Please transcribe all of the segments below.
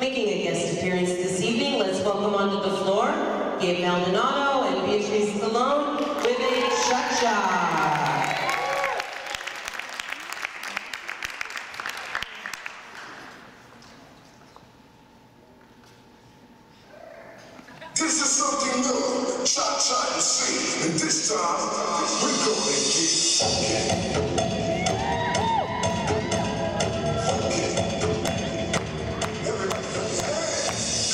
Making a guest appearance this evening, let's welcome onto the floor Gabe Maldonado and Beatrice Stallone with a cha-cha. This is something new, cha-cha and sing, and this time, we're gonna get funky. Everybody clap your hands.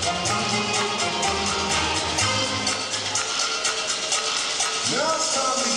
Now it's time to